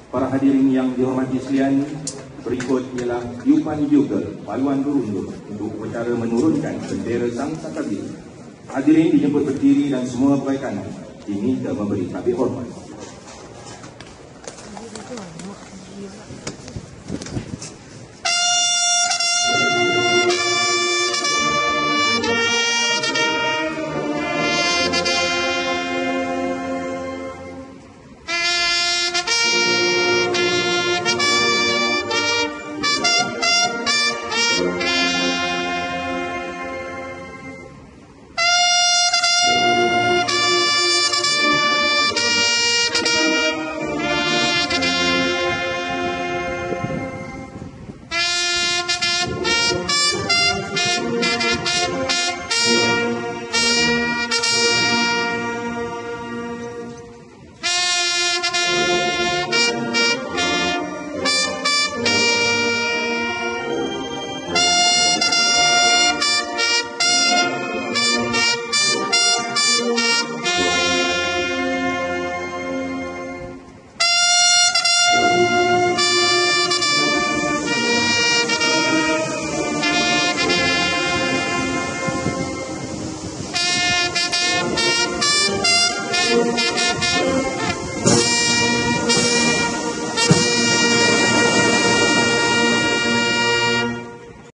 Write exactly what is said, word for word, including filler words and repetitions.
Para hadirin yang dihormati sekalian, berikut ialah tiupan bugle paluan berundur untuk upacara menurunkan bendera Sang Saka Biru. Hadirin dijemput berdiri dan semua pegawai kanan diminta memberi tabik hormat. Thank you.